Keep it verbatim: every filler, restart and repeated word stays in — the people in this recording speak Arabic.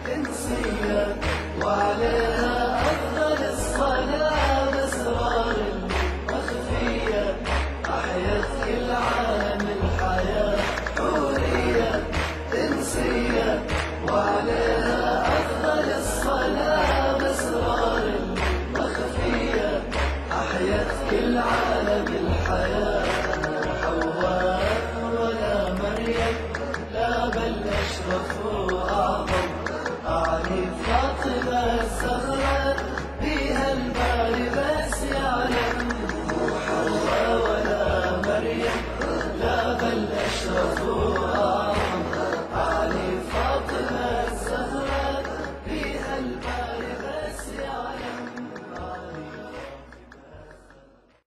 إنسية وعليها أفضل الصلاة بأسرار مخفية، أحيت كل عالم الحياة حورية إنسية وعليها أفضل الصلاة بأسرار مخفية، أحيت كل عالم الحياة. حواء ولا مريم لا بل أشرف وأعظم، أعني فاطمة الزهراء بيها الباري بس يعلم. مو حواء ولا مريم لا بل أشرف وأعظم،